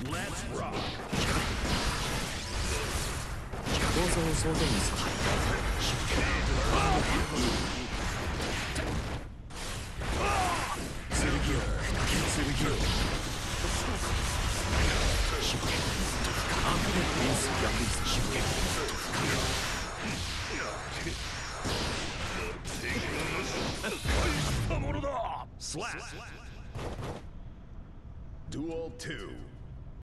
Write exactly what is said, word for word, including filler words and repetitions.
Let's rock. 構造を想像にする。剣を剣をアクレットインス逆イス Slap. Duel two.